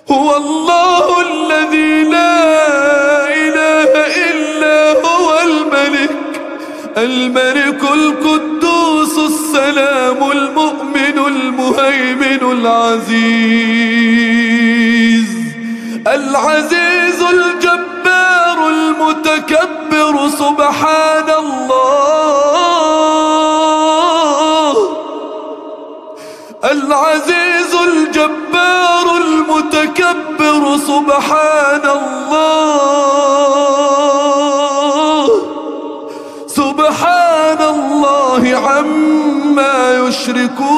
هو الله الذي لا إله إلا هو الملك القدوس السلام المؤمن المهيمن العزيز الجبار المتكبر سبحان الله. العزيز الجبار المتكبر سبحان الله. سبحان الله عما يشركون.